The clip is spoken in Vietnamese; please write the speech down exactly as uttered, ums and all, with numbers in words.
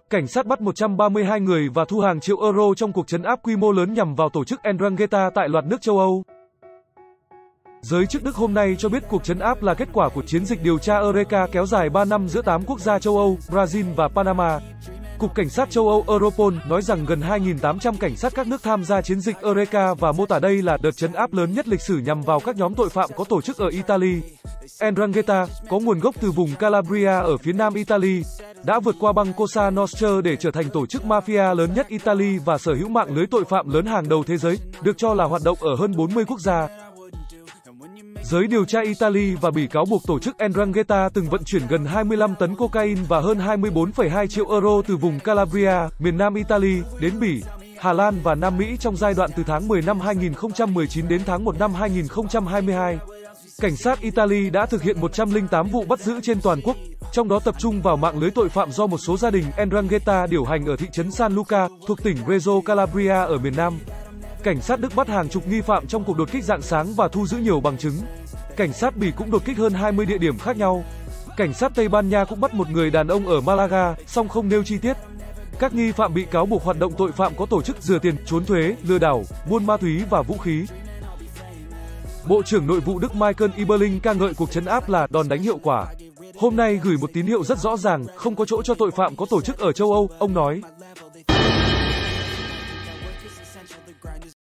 Cảnh sát bắt một trăm ba mươi hai người và thu hàng triệu euro trong cuộc trấn áp quy mô lớn nhằm vào tổ chức Ndrangheta tại loạt nước châu Âu. Giới chức Đức hôm nay cho biết cuộc trấn áp là kết quả của chiến dịch điều tra Eureka kéo dài ba năm giữa tám quốc gia châu Âu, Brazil và Panama. Cục Cảnh sát châu Âu Europol nói rằng gần hai nghìn tám trăm cảnh sát các nước tham gia chiến dịch Eureka và mô tả đây là đợt trấn áp lớn nhất lịch sử nhằm vào các nhóm tội phạm có tổ chức ở Italy. Ndrangheta, có nguồn gốc từ vùng Calabria ở phía nam Italy, đã vượt qua băng Cosa Nostra để trở thành tổ chức mafia lớn nhất Italy và sở hữu mạng lưới tội phạm lớn hàng đầu thế giới, được cho là hoạt động ở hơn bốn mươi quốc gia. Giới điều tra Italy và Bỉ cáo buộc tổ chức Ndrangheta từng vận chuyển gần hai mươi lăm tấn cocaine và hơn hai mươi bốn phẩy hai triệu euro từ vùng Calabria, miền nam Italy, đến Bỉ, Hà Lan và Nam Mỹ trong giai đoạn từ tháng mười năm hai nghìn không trăm mười chín đến tháng một năm hai nghìn không trăm hai mươi hai. Cảnh sát Italy đã thực hiện một trăm lẻ tám vụ bắt giữ trên toàn quốc, trong đó tập trung vào mạng lưới tội phạm do một số gia đình Ndrangheta điều hành ở thị trấn San Luca, thuộc tỉnh Reggio Calabria ở miền Nam. Cảnh sát Đức bắt hàng chục nghi phạm trong cuộc đột kích rạng sáng và thu giữ nhiều bằng chứng. Cảnh sát Bỉ cũng đột kích hơn hai mươi địa điểm khác nhau. Cảnh sát Tây Ban Nha cũng bắt một người đàn ông ở Malaga, song không nêu chi tiết. Các nghi phạm bị cáo buộc hoạt động tội phạm có tổ chức rửa tiền, trốn thuế, lừa đảo, buôn ma túy và vũ khí. Bộ trưởng Nội vụ Đức Michael Eberling ca ngợi cuộc trấn áp là đòn đánh hiệu quả. Hôm nay gửi một tín hiệu rất rõ ràng, không có chỗ cho tội phạm có tổ chức ở châu Âu, ông nói.